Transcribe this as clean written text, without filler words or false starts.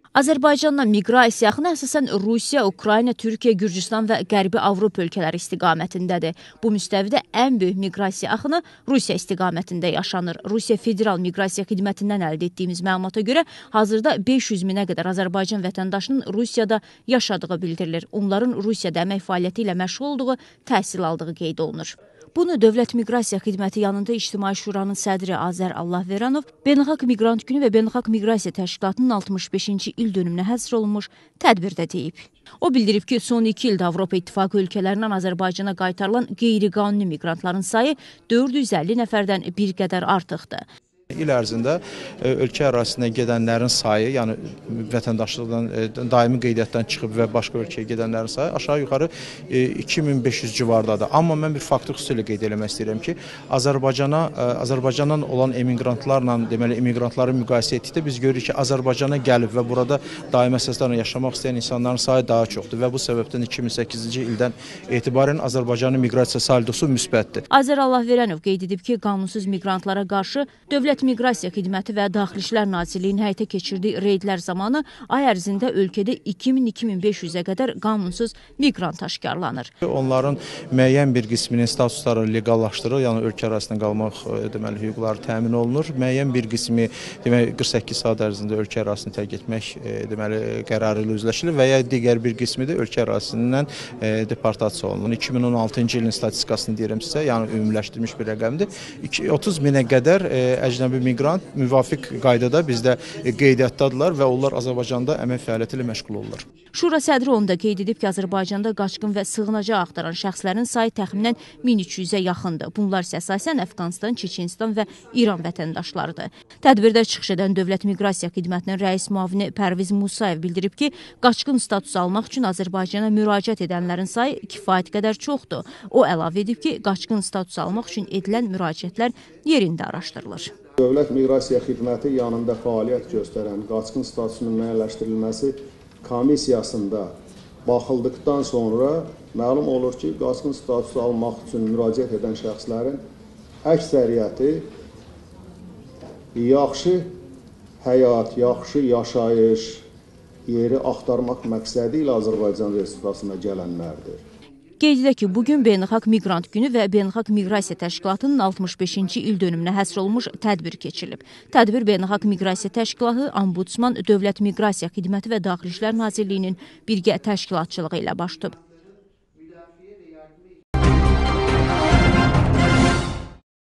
Azərbaycanla miqrasiya axını əsasən Rusiya, Ukrayna, Türkiyə, Gürcüstan və Qərbi Avropa ölkələri istiqamətindədir. Bu müstəvidə ən böyük miqrasiya axını Rusiya istiqamətində yaşanır. Rusiya Federal Miqrasiya Xidmətindən əldə etdiyimiz məlumata görə hazırda 500 minə qədər Azərbaycan vətəndaşının Rusiyada yaşadığı bildirilir. Onların Rusiyada əmək fəaliyyəti ilə məşğul olduğu, təhsil aldığı qeyd olunur. Bunu Dövlət Miqrasiya Xidməti yanında İctimai Şuranın sədri Azər Allahveranov Beynəlxalq Miqrant Günü və Beynəlxalq Miqrasiya Təşkilatının 65-ci il dönümünə həsr olunmuş tədbirdə deyib. O bildirib ki, son 2 ildə Avropa İttifaqı ölkələrindən Azərbaycana qaytarılan qeyri-qanuni miqrantların sayı 450 nəfərdən bir qədər artıqdır. İl ərzində ölkə ərazisindən gedənlərin sayı, yəni vətəndaşlıqdan daimi qeydiyyatdan çıxıb və başqa ölkəyə gedənlərin sayı aşağı yuxarı 2500 civardadır. Amma mən bir faktor xüsusilə qeyd eləmək istəyirəm ki, Azərbaycandan olan emigrantlarla, deməli, emigrantları müqayisə etdikdə biz görürük ki, Azərbaycana gəlib və burada daimi əsaslarla yaşamaq istəyən insanların sayı daha çoxdur və bu səbəbdən 2008-ci ildən etibarən Azərbaycanın miqrasiya saldosu müsbətdir. Azər Allahveranov qeyd edib ki, qanunsuz miqrantlara qarşı Dövlət Miqrasiya Xidməti və Daxili İşlər Nazirliyinin həyata keçirdiyi reydlər zamanı ay ərzində ölkədə 2000-2500-ə qədər qanunsuz miqrant aşkarlanır. Onların müəyyən bir qisminin statusları legallaşdırılır, yəni ölkə ərazisində qalmaq deməli hüquqları təmin olunur. Müəyyən bir qismi deməli 48 saat ərzində ölkə ərazisini tərk etmək deməli qərarı ilə üzləşilir və ya digər bir qismi də ölkə ərazisindən deportasiya olunur. 2016-cı ilin statistikasını deyirəm sizə, yəni ümumiləşdirilmiş bir rəqəmdir. 30 minə qədər əcnəbi miqrant müvafiq qaydada bizdə qeydiyyatdadırlar və onlar Azərbaycanda əmək fəaliyyəti ilə məşğul olurlar. Şura sədri onda qeyd edib ki, Azərbaycanda qaçqın və sığınacaq axtaran şəxslərin sayı təxminən 1300-ə yaxındır. Bunlar isə əsasən Əfqanistan, Çeçenistan və İran vətəndaşlarıdır. Tədbirdə çıxış edən Dövlət Miqrasiya Xidmətinin rəis müavini Pərviz Musayev bildirib ki, qaçqın statusu almaq üçün Azərbaycana müraciət edənlərin sayı kifayət qədər çoxdur. O əlavə edib ki, qaçqın statusu almaq üçün edilən müraciətlər yerində araşdırılır. Dövlət Miqrasiya Xidməti yanında fəaliyyət göstərən qaçqın statusunun müəyyənləşdirilməsi komissiyasında baxıldıqdan sonra məlum olur ki, qaçqın statusu almaq üçün müraciət edən şəxslərin əksəriyyəti yaxşı həyat, yaxşı yaşayış yeri axtarmaq məqsədi ilə Azərbaycan Respublikasına gələnlərdir. Qeyd edək ki, bugün Beynəlxalq Miqrant Günü və Beynəlxalq Miqrasiya Təşkilatının 65-ci il dönümünə həsr olunmuş tədbir keçirilib. Tədbir Beynəlxalq Miqrasiya Təşkilatı, Ombudsman, Dövlət Miqrasiya Xidməti və Daxili İşlər Nazirliyinin birgə təşkilatçılığı ilə baş tutub.